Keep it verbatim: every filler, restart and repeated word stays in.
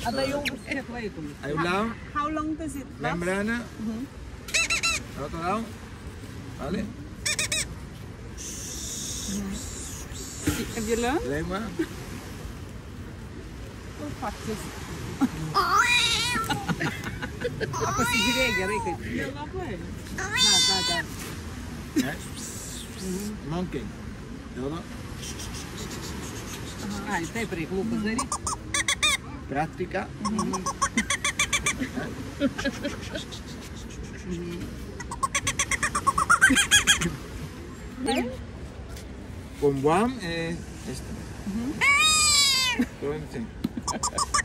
Ada yung step ba ito? Hay un lado, How long does it last? membrana, Mhm. al otro lado, ¿vale? Have you learned? Lengua, Oh, practice. Apa si Gregor ito? Yung ako eh. Na, na, na. ¿eh? Monkey, todo, Ah, ito ay pre-club ba rin? práctica, con Guam, eh, esto. Todo en sí.